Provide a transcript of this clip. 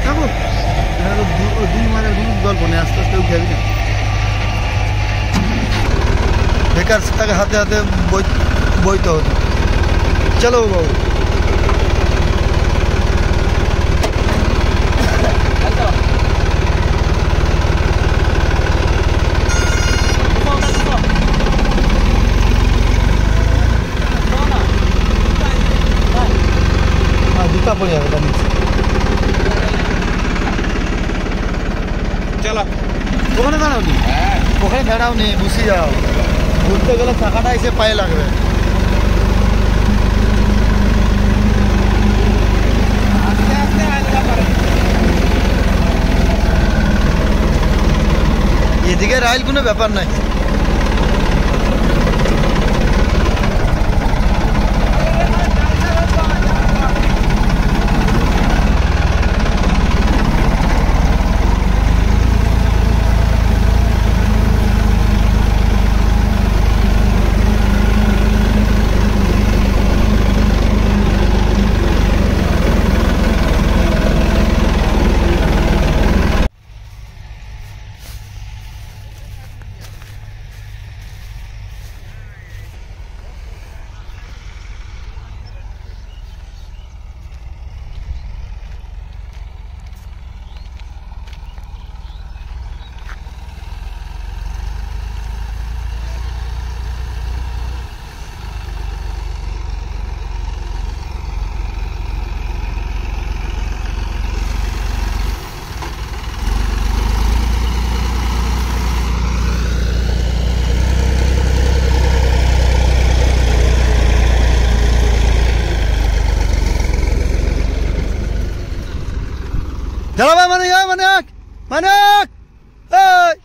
থাকো দুই মানের গল্প নেই আস্তে আস্তে উঠে না বেকার তাকে হাতে হাতে বইতে হতো চলো বাবু जूता पड़ जाएगा नीचे चलो ওখানে দাঁড়াও নি ওখানে দাঁড়াও নি বসে যাও ঘুরতে গেলে টাকাটা এসে পায়ে লাগবে আস্তে আস্তে আলগা পারে এদিকে রাইল কোনো ব্যাপার নাই चलो भाई मानिक मानिक मानिक